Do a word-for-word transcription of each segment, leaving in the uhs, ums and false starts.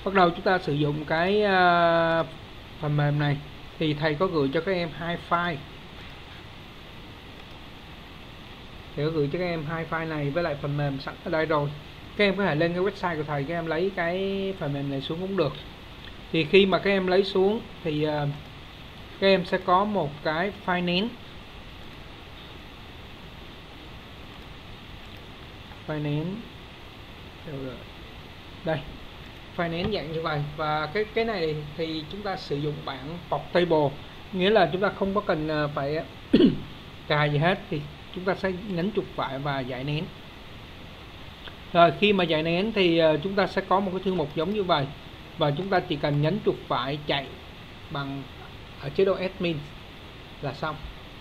Bắt đầu chúng ta sử dụng cái uh, phần mềm này thì thầy có gửi cho các em hai file. Thầy có gửi cho các em hai file này với lại phần mềm sẵn ở đây rồi. Các em có thể lên cái website của thầy, các em lấy cái phần mềm này xuống cũng được. Thì khi mà các em lấy xuống thì uh, các em sẽ có một cái file nén. File nén đây, file nén dạng như vậy. Và cái cái này thì chúng ta sử dụng bản portable, nghĩa là chúng ta không có cần phải cài gì hết, thì chúng ta sẽ nhấn chuột phải và giải nén. Rồi khi mà giải nén thì chúng ta sẽ có một cái thư mục giống như vậy, và chúng ta chỉ cần nhấn chuột phải chạy bằng ở chế độ admin là xong.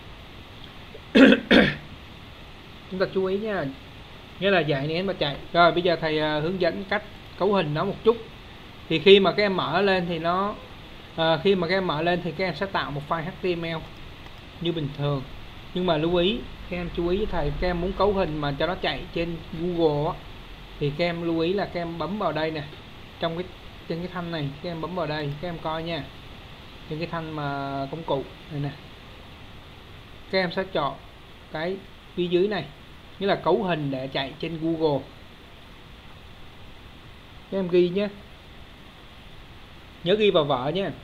Chúng ta chú ý nha, nghĩa là giải nén và chạy. Rồi bây giờ thầy hướng dẫn cách cấu hình nó một chút. Thì khi mà các em mở lên thì nó à, khi mà các em mở lên thì các em sẽ tạo một file hát tê em lờ như bình thường. Nhưng mà lưu ý, các em chú ý với thầy, các em muốn cấu hình mà cho nó chạy trên Google á, thì các em lưu ý là các em bấm vào đây nè, trong cái trên cái thanh này, các em bấm vào đây, các em coi nha, trên cái thanh mà công cụ này nè, các em sẽ chọn cái phía dưới này, nghĩa là cấu hình để chạy trên Google. Các em ghi nhé, nhớ ghi vào vở nhé.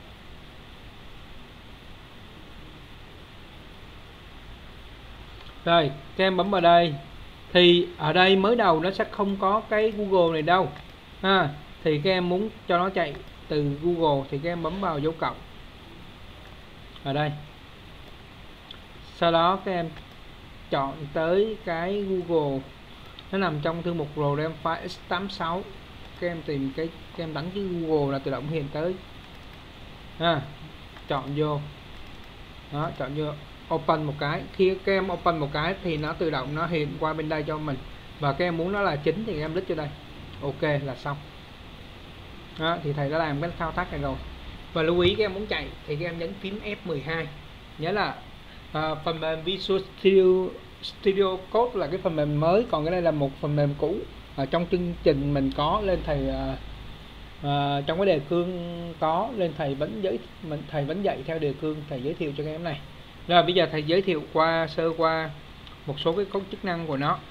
Rồi các em bấm vào đây, thì ở đây mới đầu nó sẽ không có cái Google này đâu ha. Thì các em muốn cho nó chạy từ Google thì các em bấm vào dấu cộng ở đây, sau đó các em chọn tới cái Google, nó nằm trong thư mục program file x tám sáu. Các em tìm cái, các em đánh cái Google là tự động hiện tới ha. Chọn vô đó, chọn vô open một cái. Khi các em open một cái thì nó tự động nó hiện qua bên đây cho mình, và các em muốn nó là chính thì các em click cho đây, ok là xong đó. Thì thầy đã làm cái thao tác này rồi. Và lưu ý các em muốn chạy thì các em nhấn phím F mười hai. Nhớ là à, phần mềm Visual Studio, Studio Code là cái phần mềm mới, còn cái đây là một phần mềm cũ. Ở trong chương trình mình có lên thầy à, à, trong cái đề cương có lên, thầy vẫn giới mình thầy vẫn dạy theo đề cương thầy giới thiệu cho các em này. Rồi bây giờ thầy giới thiệu qua sơ qua một số cái cấu chức năng của nó.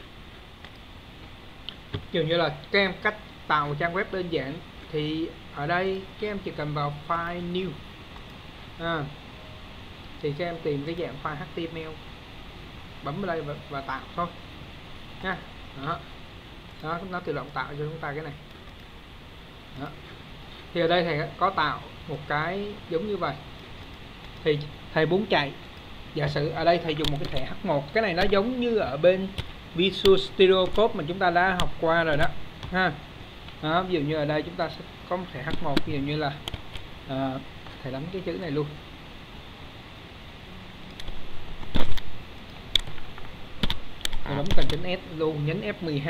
Kiểu như là các em cách tạo một trang web đơn giản thì ở đây các em chỉ cần vào file new à, thì các em tìm cái dạng file hát tê em lờ, bấm vào đây và, và tạo thôi nha. Đó. Đó, nó tự động tạo cho chúng ta cái này. Đó. Thì ở đây thầy có tạo một cái giống như vậy. Thì thầy muốn chạy, giả sử ở đây thầy dùng một cái thẻ hát một, cái này nó giống như ở bên Visual Studio Code mà chúng ta đã học qua rồi đó ha. Đó, ví dụ như ở đây chúng ta sẽ có một thẻ hát một, ví dụ như là à, thầy đánh cái chữ này luôn, thầy bấm Ctrl S luôn, nhấn F mười hai.